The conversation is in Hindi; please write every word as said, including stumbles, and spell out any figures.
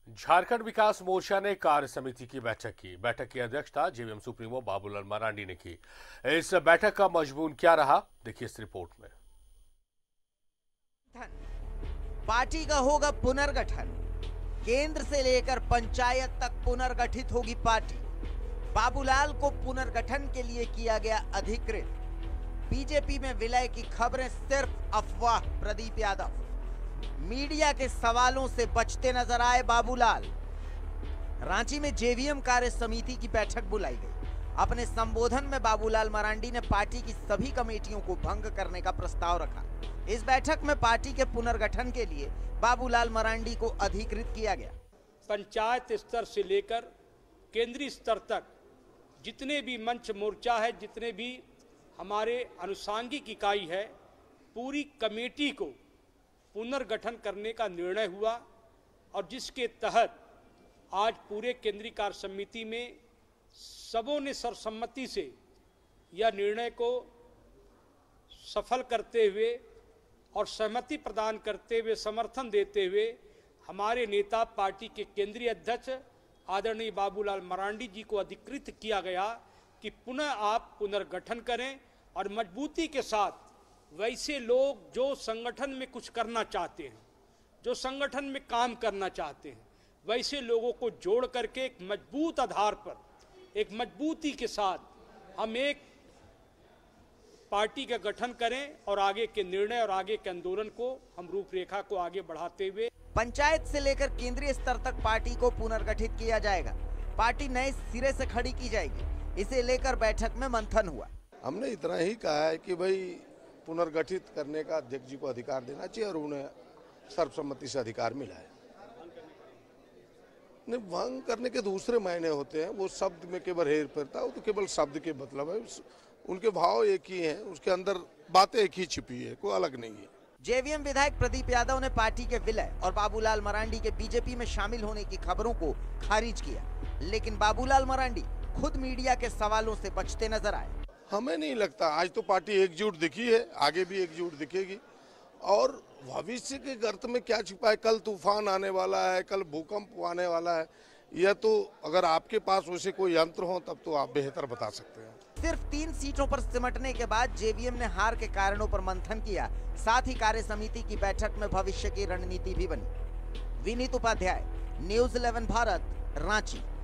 झारखंड विकास मोर्चा ने कार्य समिति की बैठक की। बैठक की अध्यक्षता जेवीएम सुप्रीमो बाबूलाल मरांडी ने की। इस बैठक का मजमून क्या रहा, देखिए इस रिपोर्ट में। पार्टी का होगा पुनर्गठन। केंद्र से लेकर पंचायत तक पुनर्गठित होगी पार्टी। बाबूलाल को पुनर्गठन के लिए किया गया अधिकृत। बीजेपी में विलय की खबरें सिर्फ अफवाह। प्रदीप यादव मीडिया के सवालों से बचते नजर आए। बाबूलाल रांची में जेवीएम कार्य समिति की बैठक बुलाई गई। अपने संबोधन में बाबूलाल मरांडी ने पार्टी की सभी कमेटियों को भंग करने का प्रस्ताव रखा। इस बैठक में पार्टी के पुनर्गठन के लिए बाबूलाल मरांडी को अधिकृत किया गया। पंचायत स्तर से लेकर केंद्रीय स्तर तक जितने भी मंच मोर्चा है, जितने भी हमारे अनुसांगिक इकाई है, पूरी कमेटी को पुनर्गठन करने का निर्णय हुआ और जिसके तहत आज पूरे केंद्रीय कार्य समिति में सबों ने सर्वसम्मति से यह निर्णय को सफल करते हुए और सहमति प्रदान करते हुए, समर्थन देते हुए हमारे नेता पार्टी के केंद्रीय अध्यक्ष आदरणीय बाबूलाल मरांडी जी को अधिकृत किया गया कि पुनः आप पुनर्गठन करें और मजबूती के साथ वैसे लोग जो संगठन में कुछ करना चाहते हैं, जो संगठन में काम करना चाहते हैं, वैसे लोगों को जोड़ करके एक मजबूत आधार पर, एक मजबूती के साथ हम एक पार्टी का गठन करें और आगे के निर्णय और आगे के आंदोलन को हम रूपरेखा को आगे बढ़ाते हुए पंचायत से लेकर केंद्रीय स्तर तक पार्टी को पुनर्गठित किया जाएगा। पार्टी नए सिरे से खड़ी की जाएगी। इसे लेकर बैठक में मंथन हुआ। हमने इतना ही कहा है कि भाई पुनर्गठित करने का अध्यक्ष जी को अधिकार देना चाहिए और उन्हें सर्वसम्मति से अधिकार मिला है। नहीं, भंग करने के दूसरे मायने होते हैं, वो शब्द में केवल हेर फेरता है, वो तो केवल शब्द के मतलब है। उनके भाव एक ही हैं, उसके अंदर बातें एक ही छिपी है, कोई अलग नहीं है। जेवीएम विधायक प्रदीप यादव ने पार्टी के विलय और बाबूलाल मरांडी के बीजेपी में शामिल होने की खबरों को खारिज किया, लेकिन बाबूलाल मरांडी खुद मीडिया के सवालों से बचते नजर आए। हमें नहीं लगता, आज तो पार्टी एकजुट दिखी है, आगे भी एकजुट दिखेगी और भविष्य के गर्त में क्या छिपा है, कल तूफान आने वाला है, कल भूकंप आने वाला है, यह तो अगर आपके पास वैसे कोई यंत्र हो तब तो आप बेहतर बता सकते हैं। सिर्फ तीन सीटों पर सिमटने के बाद जेवीएम ने हार के कारणों पर मंथन किया। साथ ही कार्य समिति की बैठक में भविष्य की रणनीति भी बनी। Vineet Upadhyay, news eleven Bharat, Ranchi.